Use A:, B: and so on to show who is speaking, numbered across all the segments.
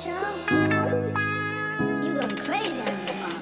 A: Shaam, you going crazy on this motherfucker.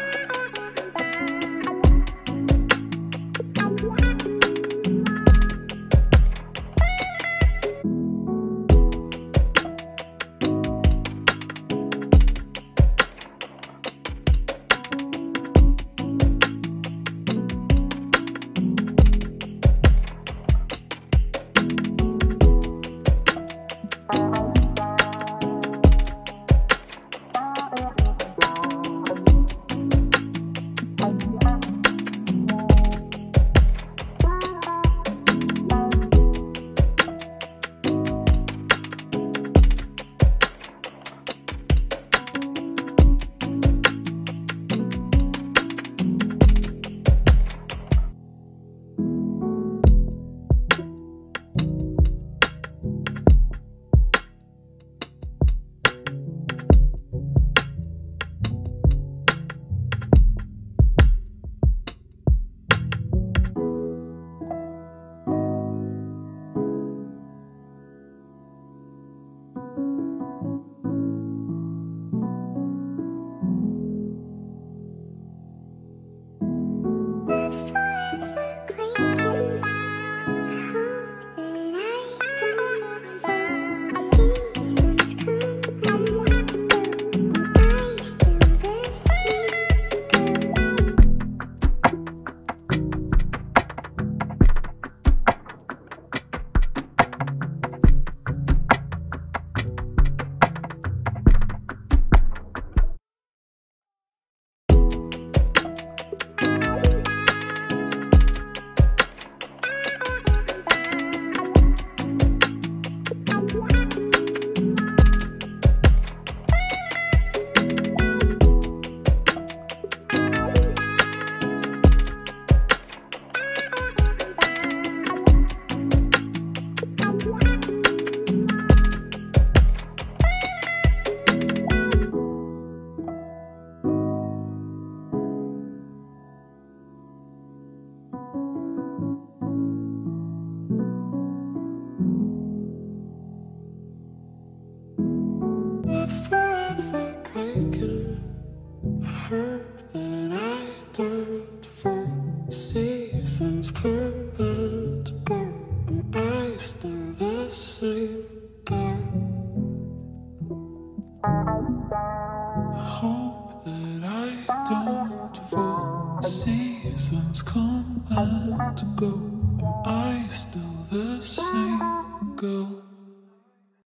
B: Seasons come and go, and I still the same girl. I hope that I don't fall. Seasons come and go, and I still the same girl.